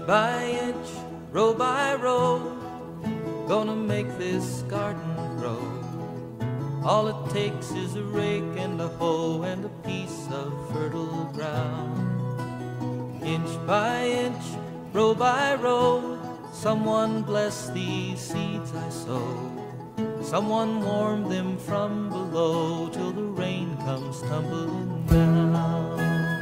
by inch, row by row, gonna make this garden grow. All it takes is a rake and a hoe and a piece of fertile ground. Inch by inch, row by row, someone bless these seeds I sow. Someone warm them from below till the rain comes tumbling down.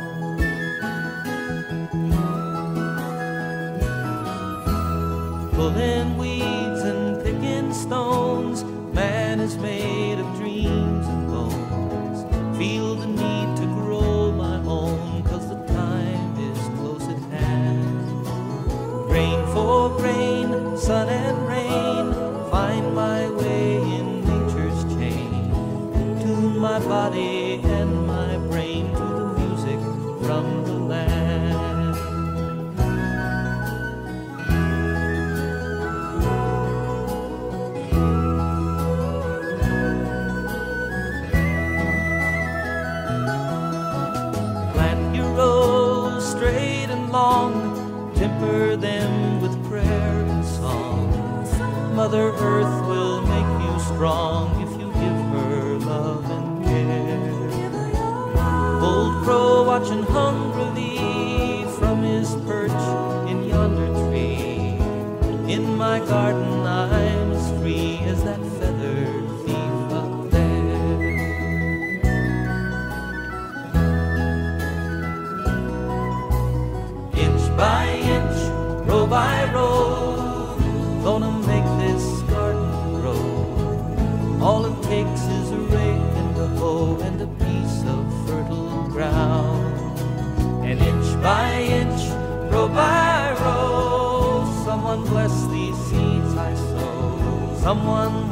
Pulling weeds and picking stones, man is made of dreams and bones. Feel the need to grow my own, 'cause the time is close at hand. Grain for grain, sun and rain, find my way in nature's chain. Tune my body and my brain to the music from the land. Straight and long, temper them with prayer and song. Mother Earth will make you strong if you give her love and care. Old crow watching hungrily from his perch in yonder tree. In my garden I'm as free as that feathered thief up there. By inch, row by row, gonna make this garden grow. All it takes is a rake and a hoe and a piece of fertile ground. And inch by inch, row by row, someone bless these seeds I sow. Someone